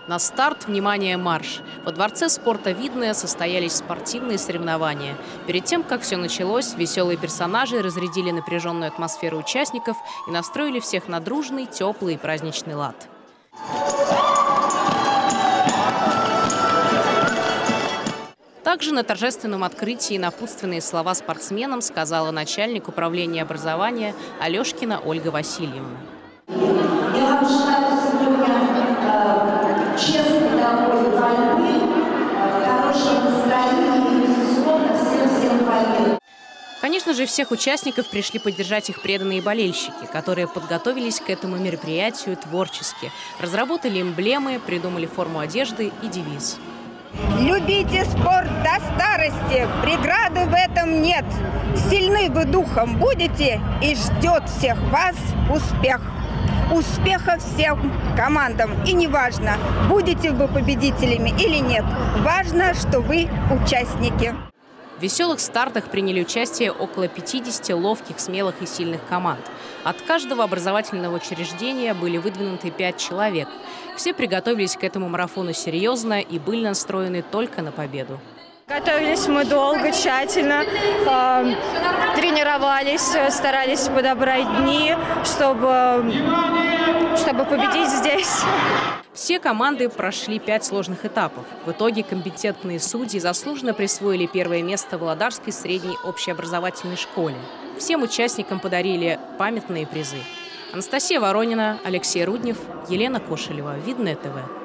На старт, внимание, марш! Во Дворце спорта «Видное» состоялись спортивные соревнования. Перед тем, как все началось, веселые персонажи разрядили напряженную атмосферу участников и настроили всех на дружный, теплый и праздничный лад. Также на торжественном открытии напутственные слова спортсменам сказала начальник управления образования Алешкина Ольга Васильевна. Я вам желаю сегодня честной такой борьбы, хорошего настроения и, безусловно, всем побед. Конечно же, всех участников пришли поддержать их преданные болельщики, которые подготовились к этому мероприятию творчески, разработали эмблемы, придумали форму одежды и девиз. Любите спорт до старости, преграды в этом нет. Сильны вы духом будете, и ждет всех вас успех. Успеха всем командам. И неважно, будете вы победителями или нет. Важно, что вы участники. В веселых стартах приняли участие около 50 ловких, смелых и сильных команд. От каждого образовательного учреждения были выдвинуты 5 человек. Все приготовились к этому марафону серьезно и были настроены только на победу. Готовились мы долго, тщательно, тренировались, старались подобрать дни, чтобы победить здесь. Все команды прошли 5 сложных этапов. В итоге компетентные судьи заслуженно присвоили первое место в Володарской средней общеобразовательной школе. Всем участникам подарили памятные призы. Анастасия Воронина, Алексей Руднев, Елена Кошелева. Видное ТВ.